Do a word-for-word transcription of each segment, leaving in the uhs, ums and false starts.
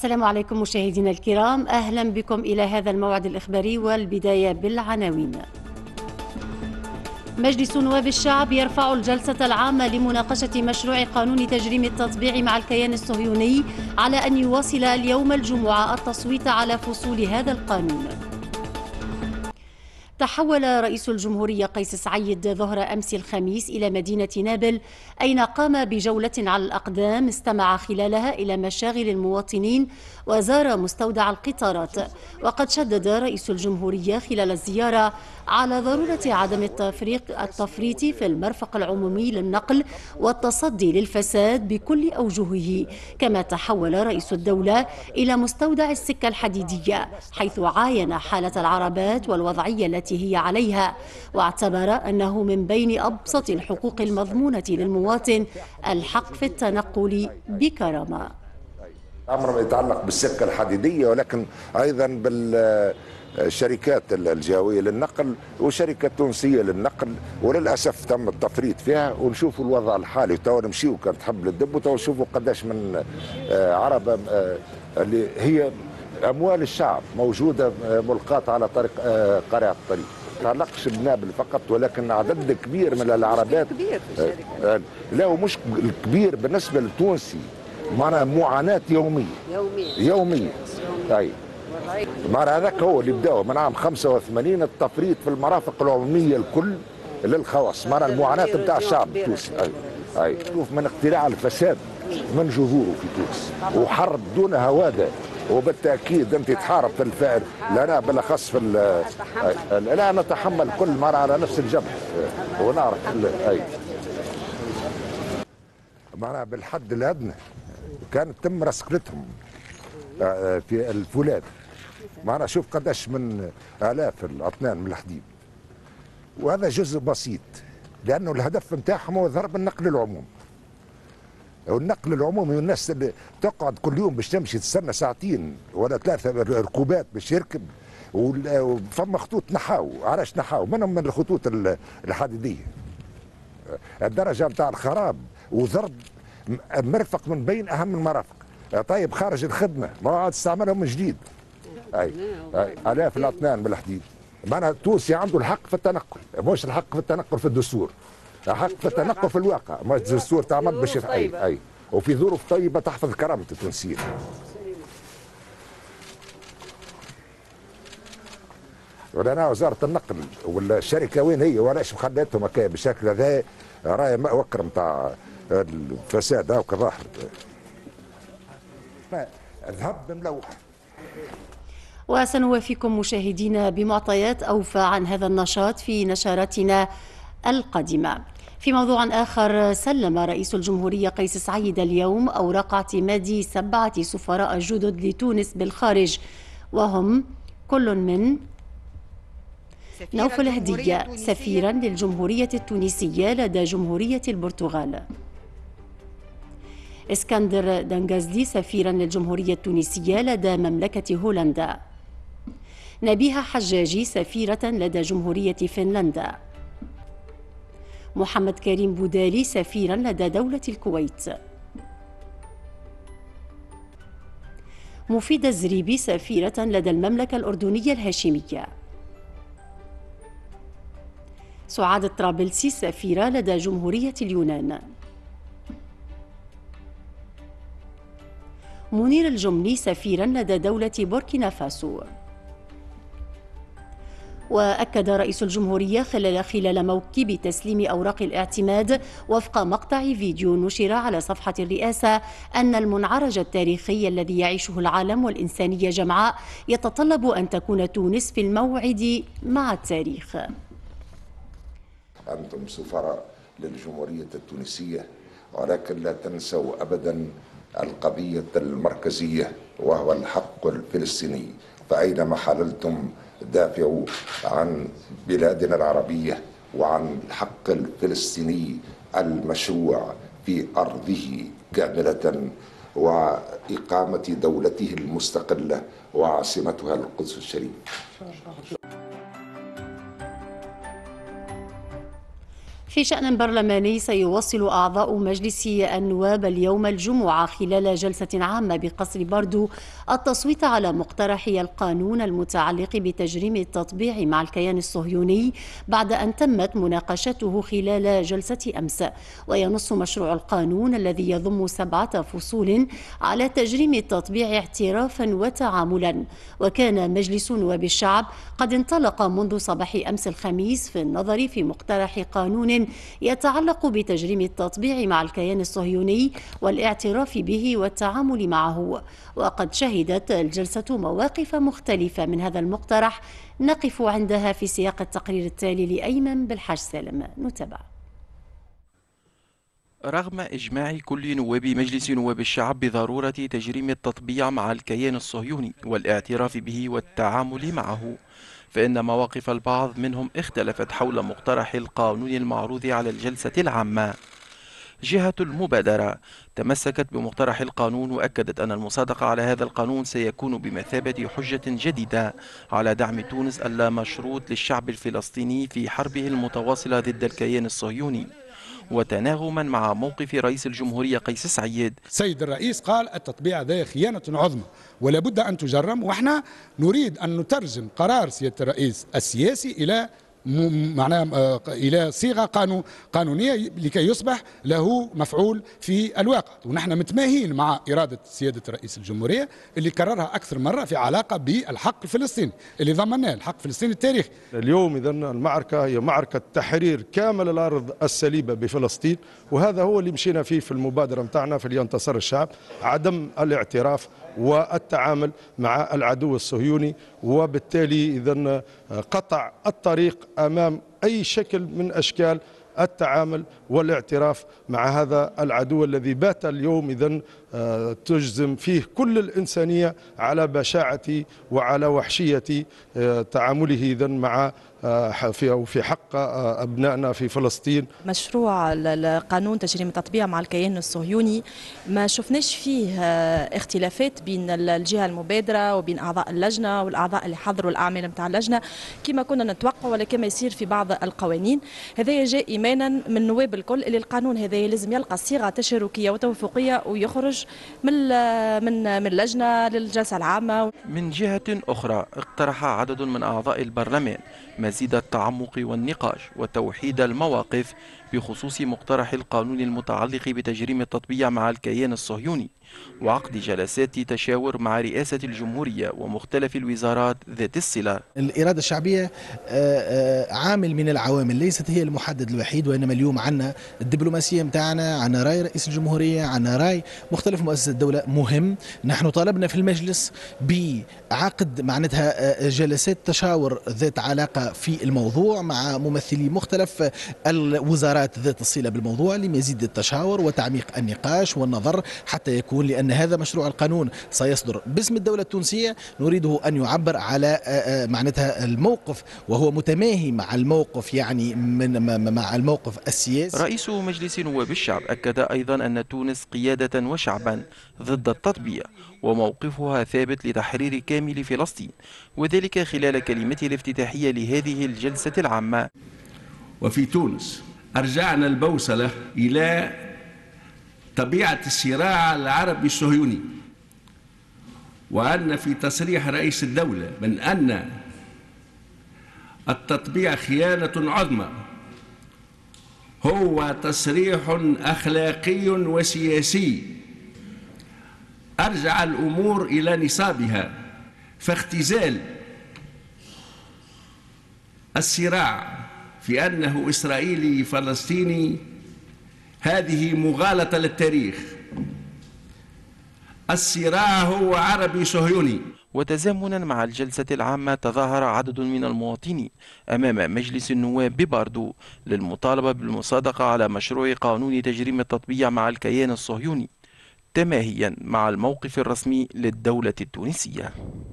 السلام عليكم مشاهدينا الكرام، أهلا بكم إلى هذا الموعد الإخباري، والبداية بالعناوين. مجلس نواب الشعب يرفع الجلسة العامة لمناقشة مشروع قانون تجريم التطبيع مع الكيان الصهيوني على أن يواصل اليوم الجمعة التصويت على فصول هذا القانون. تحول رئيس الجمهورية قيس سعيد ظهر أمس الخميس إلى مدينة نابل، أين قام بجولة على الأقدام استمع خلالها إلى مشاغل المواطنين وزار مستودع القطارات. وقد شدد رئيس الجمهورية خلال الزيارة على ضرورة عدم التفريق التفريط في المرفق العمومي للنقل والتصدي للفساد بكل أوجهه. كما تحول رئيس الدولة إلى مستودع السكة الحديدية، حيث عاين حالة العربات والوضعية التي هي عليها، واعتبر أنه من بين أبسط الحقوق المضمونة للمواطن الحق في التنقل بكرامة. أمر ما يتعلق بالسكة الحديدية، ولكن أيضا بالشركات الجهوية للنقل وشركة تونسية للنقل، وللأسف تم التفريط فيها. ونشوفوا الوضع الحالي، تو نمشيو كانت تحب للدب، وتو نشوفوا قداش من عربة اللي هي أموال الشعب موجودة ملقاة على طريق قارعة الطريق. ما تعلقش بنابل فقط، ولكن عدد كبير من العربات كبير في الشركة. لا، ومش الكبير بالنسبة للتونسي، معناها معاناة يومية يومية يومية أي معناها هذاك هو اللي بداوا من عام خمسة وثمانين التفريط في المرافق العمومية الكل للخواص، معناها المعاناة بتاع الشعب التونسي. أي أي شوف من اختراع الفساد من جذوره في تونس، وحرب دون هوادة، وبالتاكيد انت تحارب في الفعل. لا بالاخص في لا نتحمل كل مره على نفس الجبل ونعرف اي معناها بالحد الادنى كانت تم رسكلتهم في الفولاذ. معناها شوف قداش من الاف الاطنان من الحديد، وهذا جزء بسيط لانه الهدف نتاعهم هو ضرب النقل العمومي. والنقل العمومي، والناس اللي تقعد كل يوم باش تمشي تستنى ساعتين ولا ثلاثه ركوبات باش يركب، وفما خطوط نحاو. علاش نحاو؟ منهم من الخطوط الحديديه الدرجه نتاع الخراب وضرب مرفق من بين اهم المرافق. طيب خارج الخدمه ما عاد تستعملهم من جديد. اي اي الاف الاطنان من الحديد. معناها التونسي عنده الحق في التنقل، مش الحق في التنقل في الدستور، حق في التنقل في الواقع. ما الدستور تعمل باش اي اي وفي ظروف طيبه تحفظ كرامه التونسيين. ولنا وزاره النقل والشركه وين هي؟ ولاش مخليتهم هكا بالشكل هذا؟ راهي وكر نتاع الفساد هاو كظاهر ذهب ملوح. وسنوافيكم مشاهدينا بمعطيات أوفى عن هذا النشاط في نشراتنا القادمة. في موضوع آخر، سلم رئيس الجمهورية قيس سعيد اليوم أوراق اعتماد سبعة سفراء جدد لتونس بالخارج، وهم كل من نوفل هدية سفيرا للجمهورية التونسية لدى جمهورية البرتغال، اسكندر دنغازلي سفيرا للجمهورية التونسية لدى مملكة هولندا، نبيها حجاجي سفيرة لدى جمهورية فنلندا، محمد كريم بودالي سفيرا لدى دولة الكويت، مفيدة الزريبي سفيرة لدى المملكة الأردنية الهاشمية، سعاد الطرابلسي سفيرة لدى جمهورية اليونان، منير الجمني سفيرا لدى دولة بوركينا فاسو. وأكد رئيس الجمهورية خلال خلال موكب تسليم أوراق الاعتماد وفق مقطع فيديو نشر على صفحة الرئاسة أن المنعرج التاريخي الذي يعيشه العالم والإنسانية جمعاء يتطلب أن تكون تونس في الموعد مع التاريخ. أنتم سفراء للجمهورية التونسية، ولكن لا تنسوا أبدا القضية المركزية وهو الحق الفلسطيني. فأينما حللتم دافعوا عن بلادنا العربية وعن الحق الفلسطيني المشروع في أرضه كاملة، وإقامة دولته المستقلة وعاصمتها القدس الشريف. في شأن برلماني، سيواصل أعضاء مجلس النواب اليوم الجمعة خلال جلسة عامة بقصر باردو التصويت على مقترحي القانون المتعلق بتجريم التطبيع مع الكيان الصهيوني بعد أن تمت مناقشته خلال جلسة أمس. وينص مشروع القانون الذي يضم سبعة فصول على تجريم التطبيع اعترافا وتعاملا. وكان مجلس نواب الشعب قد انطلق منذ صباح أمس الخميس في النظر في مقترح قانون يتعلق بتجريم التطبيع مع الكيان الصهيوني والاعتراف به والتعامل معه. وقد شهدت الجلسة مواقف مختلفة من هذا المقترح نقف عندها في سياق التقرير التالي لأيمن بالحاج سالم. نتابع. رغم إجماع كل نواب مجلس نواب الشعب بضرورة تجريم التطبيع مع الكيان الصهيوني والاعتراف به والتعامل معه، فإن مواقف البعض منهم اختلفت حول مقترح القانون المعروض على الجلسة العامة. جهة المبادرة تمسكت بمقترح القانون وأكدت أن المصادقة على هذا القانون سيكون بمثابة حجة جديدة على دعم تونس اللامشروط للشعب الفلسطيني في حربه المتواصلة ضد الكيان الصهيوني. وتناغما مع موقف رئيس الجمهورية قيس سعيد، سيد الرئيس قال التطبيع ذا خيانة عظمى ولا بد أن تجرم، وإحنا نريد أن نترجم قرار سيادة الرئيس السياسي إلى معناه الى صيغه قانون قانونيه لكي يصبح له مفعول في الواقع. ونحن متماهين مع اراده سياده رئيس الجمهوريه اللي كررها اكثر مره في علاقه بالحق الفلسطيني اللي ضمناه، الحق الفلسطيني التاريخي. اليوم اذا المعركه هي معركه تحرير كامل الارض السليبه بفلسطين، وهذا هو اللي مشينا فيه في المبادره نتاعنا في اللي انتصر الشعب، عدم الاعتراف والتعامل مع العدو الصهيوني، وبالتالي إذن قطع الطريق أمام أي شكل من أشكال التعامل والاعتراف مع هذا العدو الذي بات اليوم إذن تجزم فيه كل الإنسانية على بشاعة وعلى وحشية تعامله إذن مع في في حق أبنائنا في فلسطين. مشروع القانون تجريم التطبيع مع الكيان الصهيوني ما شفناش فيه اختلافات بين الجهة المبادرة وبين أعضاء اللجنة والأعضاء اللي حضروا الأعمال نتاع اللجنة كما كنا نتوقع ولا كما يصير في بعض القوانين. هذا جاء إيمانا من النواب الكل اللي القانون هذا لازم يلقى صيغة تشاركية وتوافقية ويخرج من من من اللجنة للجلسة العامة. من جهة أخرى اقترح عدد من أعضاء البرلمان مزيد التعمق والنقاش وتوحيد المواقف بخصوص مقترح القانون المتعلق بتجريم التطبيع مع الكيان الصهيوني، وعقد جلسات تشاور مع رئاسة الجمهورية ومختلف الوزارات ذات الصلة. الإرادة الشعبية عامل من العوامل ليست هي المحدد الوحيد، وإنما اليوم عنا الدبلوماسية متاعنا، عنا رأي رئيس الجمهورية، عنا رأي مختلف مؤسسات الدولة مهم. نحن طالبنا في المجلس بعقد معناتها جلسات تشاور ذات علاقة في الموضوع مع ممثلي مختلف الوزارات ذات الصلة بالموضوع لمزيد التشاور وتعميق النقاش والنظر حتى يكون، لأن هذا مشروع القانون سيصدر باسم الدولة التونسية نريده أن يعبر على معناتها الموقف وهو متماهي مع الموقف يعني من مع الموقف السياسي. رئيس مجلس نواب الشعب أكد أيضا أن تونس قيادة وشعبا ضد التطبيع وموقفها ثابت لتحرير كامل فلسطين، وذلك خلال كلمته الافتتاحية لهذه الجلسة العامة. وفي تونس أرجعنا البوصلة إلى طبيعة الصراع العربي الصهيوني، وأن في تصريح رئيس الدولة من أن التطبيع خيانة عظمى هو تصريح أخلاقي وسياسي أرجع الأمور إلى نصابها، فاختزال الصراع في أنه إسرائيلي فلسطيني هذه مغالطة للتاريخ. الصراع هو عربي صهيوني. وتزامنا مع الجلسة العامة تظاهر عدد من المواطنين أمام مجلس النواب بباردو للمطالبة بالمصادقة على مشروع قانون تجريم التطبيع مع الكيان الصهيوني تماهيا مع الموقف الرسمي للدولة التونسية.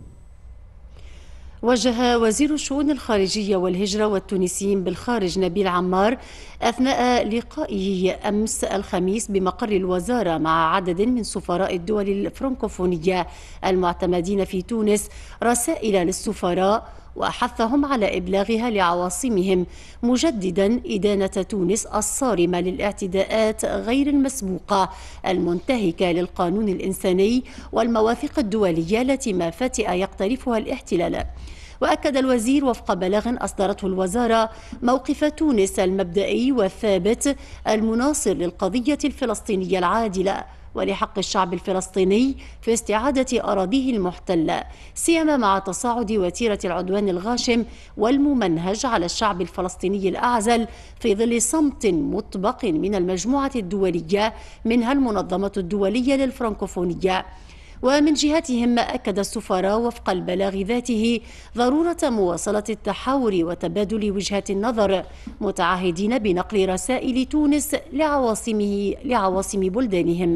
وجه وزير الشؤون الخارجية والهجرة والتونسيين بالخارج نبيل عمار أثناء لقائه أمس الخميس بمقر الوزارة مع عدد من سفراء الدول الفرنكوفونية المعتمدين في تونس رسائل للسفراء وحثهم على إبلاغها لعواصمهم، مجددا إدانة تونس الصارمة للاعتداءات غير المسبوقة المنتهكة للقانون الإنساني والمواثيق الدولية التي ما فتئ يقترفها الاحتلال. وأكد الوزير وفق بلاغ أصدرته الوزارة موقف تونس المبدئي والثابت المناصر للقضية الفلسطينية العادلة ولحق الشعب الفلسطيني في استعادة أراضيه المحتلة، سيما مع تصاعد وتيرة العدوان الغاشم والممنهج على الشعب الفلسطيني الأعزل في ظل صمت مطبق من المجموعة الدولية منها المنظمة الدولية للفرنكوفونية. ومن جهتهم أكد السفراء وفق البلاغ ذاته ضرورة مواصلة التحاور وتبادل وجهات النظر، متعهدين بنقل رسائل تونس لعواصمه لعواصم بلدانهم.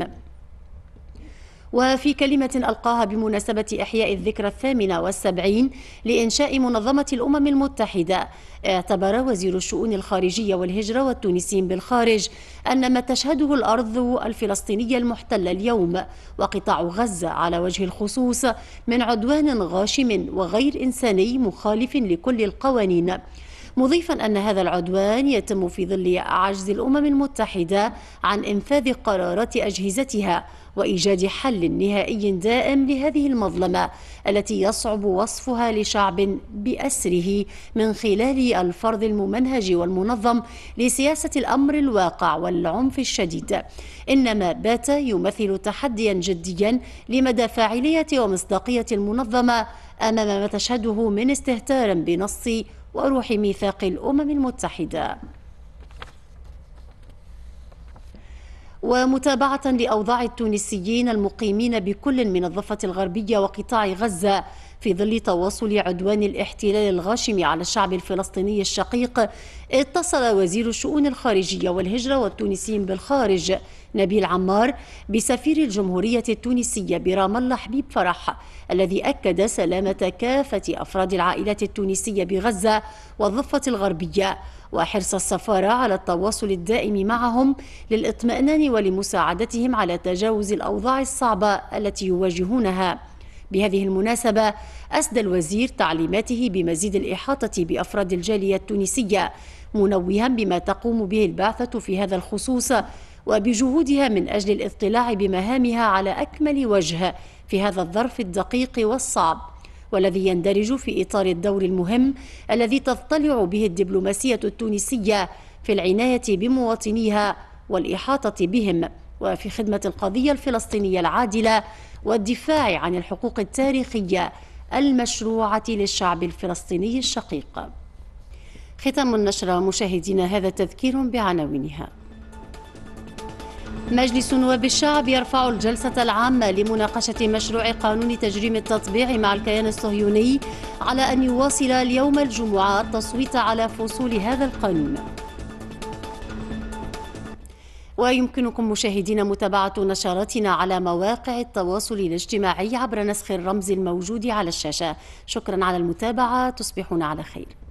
وفي كلمة ألقاها بمناسبة إحياء الذكرى الثامنة والسبعين لإنشاء منظمة الأمم المتحدة، اعتبر وزير الشؤون الخارجية والهجرة والتونسيين بالخارج أن ما تشهده الأرض الفلسطينية المحتلة اليوم وقطاع غزة على وجه الخصوص من عدوان غاشم وغير إنساني مخالف لكل القوانين، مضيفا أن هذا العدوان يتم في ظل عجز الأمم المتحدة عن إنفاذ قرارات أجهزتها وإيجاد حل نهائي دائم لهذه المظلمة التي يصعب وصفها لشعب بأسره من خلال الفرض الممنهج والمنظم لسياسة الأمر الواقع والعنف الشديد، إنما بات يمثل تحديا جديا لمدى فاعلية ومصداقية المنظمة أمام ما تشهده من استهتار بنص وروح ميثاق الأمم المتحدة. ومتابعة لأوضاع التونسيين المقيمين بكل من الضفة الغربية وقطاع غزة في ظل تواصل عدوان الاحتلال الغاشم على الشعب الفلسطيني الشقيق، اتصل وزير الشؤون الخارجية والهجرة والتونسيين بالخارج نبيل عمار بسفير الجمهورية التونسية برام الله حبيب فرح، الذي أكد سلامة كافة أفراد العائلات التونسية بغزة والضفة الغربية وحرص السفارة على التواصل الدائم معهم للإطمئنان ولمساعدتهم على تجاوز الأوضاع الصعبة التي يواجهونها. بهذه المناسبة أسدى الوزير تعليماته بمزيد الإحاطة بأفراد الجالية التونسية، منوها بما تقوم به البعثة في هذا الخصوص وبجهودها من أجل الاطلاع بمهامها على أكمل وجه في هذا الظرف الدقيق والصعب، والذي يندرج في إطار الدور المهم الذي تضطلع به الدبلوماسية التونسية في العناية بمواطنيها والإحاطة بهم وفي خدمة القضية الفلسطينية العادلة والدفاع عن الحقوق التاريخية المشروعة للشعب الفلسطيني الشقيق. ختام النشرة مشاهدينا، هذا تذكير بعناوينها. مجلس نواب الشعب يرفع الجلسة العامة لمناقشة مشروع قانون تجريم التطبيع مع الكيان الصهيوني على أن يواصل اليوم الجمعة التصويت على فصول هذا القانون. ويمكنكم مشاهدينا متابعة نشراتنا على مواقع التواصل الاجتماعي عبر نسخ الرمز الموجود على الشاشة. شكرا على المتابعة، تصبحون على خير.